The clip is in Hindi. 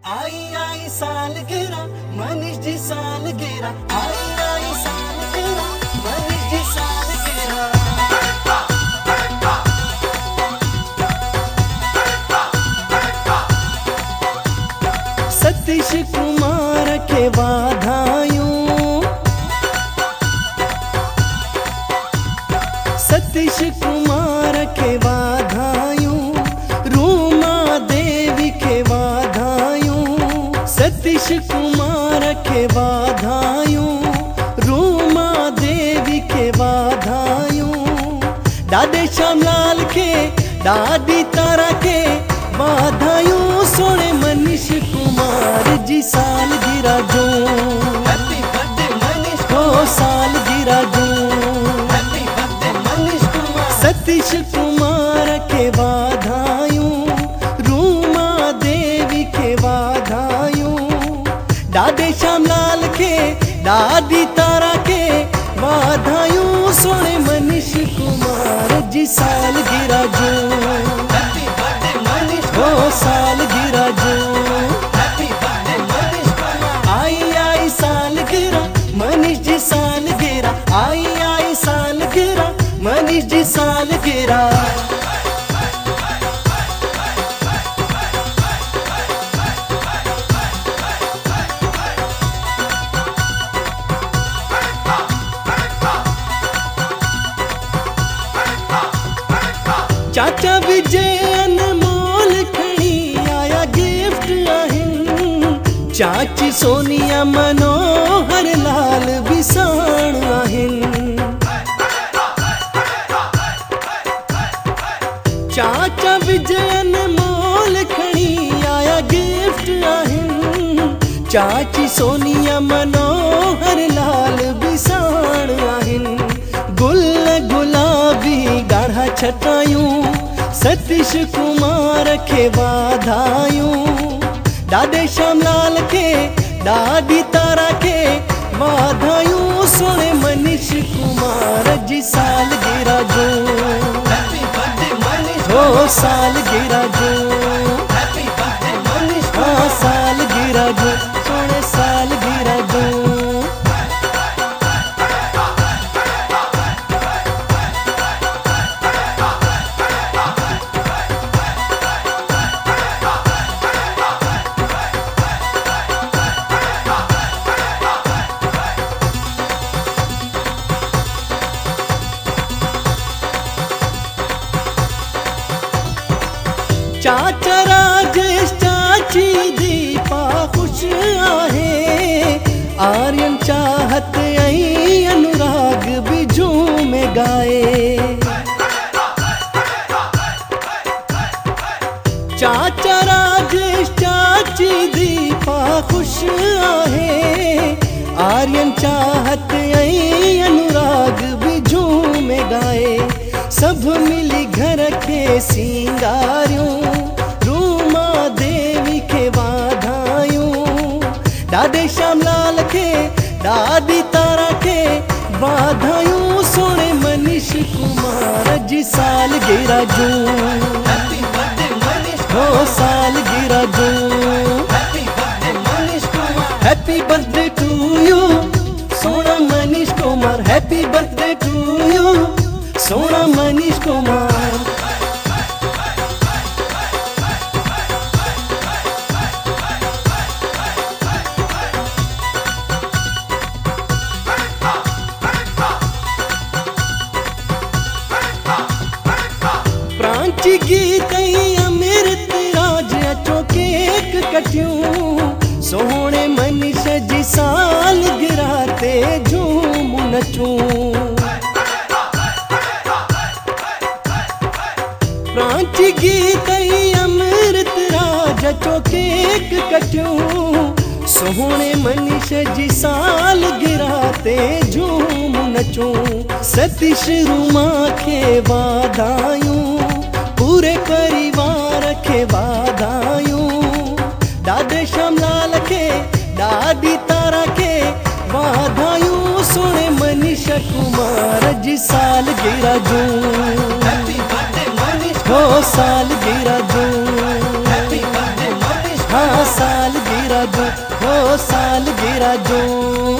आई आई सालगिरह मनीष जी सालगिरह आई आई सालगिरह मनीष जी सालगिरह। सतीश कुमार के वाधायूं, सतीश कुमार के वाधायूं, रूमा देवी के वाधायूं, सतीश कुमार के वाधायूं, रूमा देवी के वाधायूं, दादे श्यामलाल के दादी तारा के वाधायूं, सोने मनीष कुमार जी सालगिरह जो, हैप्पी बर्थडे मनीष को सालगिरह जो, हैप्पी बर्थडे मनीष कुमार। सतीश कुमार के वाधायूं, रूमा देवी के वाधायूं, दादे श्यामलाल के दादी तारा के वाधायूं, सोने मनीष कुमार जी सालगिरह जो, हैप्पी बर्थडे मनीष को सालगिरह जो, हैप्पी बर्थडे मनीष कुमार। आई आई सालगिरह मनीष जी सालगिरह, आई आई सालगिरह मनीष जी सालगिरह। चाचा विजय अनमोल खणी आया गिफ्ट आहिन, चाची सोनिया मनोहर लाल विसाण आहिन, चाचा विजय अनमोल खणी आया गिफ्ट आहिन, चाची सोनिया मनोहर लाल विसाण आहिन, गुल गुलाबी गाढ़ा छटायूं, सतीश कुमार के वाधायूं, दादे श्यामलाल के दादी तारा के वाधायूं, सोने मनीष कुमार जी सालगिरह जो, हैप्पी बर्थडे मनीष हो सालगिरह जो, हैप्पी बर्थडे मनीष हाँ सालगिरह जो, सोने सालगिरह जो। चाचा राजेश चाची दीपा खुश आहे, आर्यन चाहत आई अनुराग बिजू में गाए, चाचा राजेश चाची दीपा खुश आहे, आर्यन चाहत आई अनुराग बिजू में गाए, सब मिली घर के सिंगारियों, रूमा देवी के वाधायूं, दादे श्यामलाल के दादी तारा के वाधायूं, सोने मनीष कुमार जी सालगिरह जो, हैप्पी बर्थडे मनीष हो सालगिरह जो, happy birthday Manish Kumar. Happy birthday to you सोना Manish Kumar, happy birthday to you सोना मनीष कुमार। प्रांची गीत अमृत राज अचो केक कटियूं, सोहणे मनीष जी सालगिरह ते झूम नचूं, प्रांची गीत अमृत राज अचो केक कटियूं, सोहणे मनीष जी सालगिरह ते झूम नचूं, सतीश रूमा के वाधायूं, पूरे परिवार के वाधायूं, दादे श्यामलाल के दादी तारा के वाधायूं, सोने मनीष कुमार जी सालगिरह जो, हैप्पी बर्थडे मनीष हो सालगिरह जो, हैप्पी बर्थडे मनीष हाँ साल गिरा जो, हो साल गिरा जो।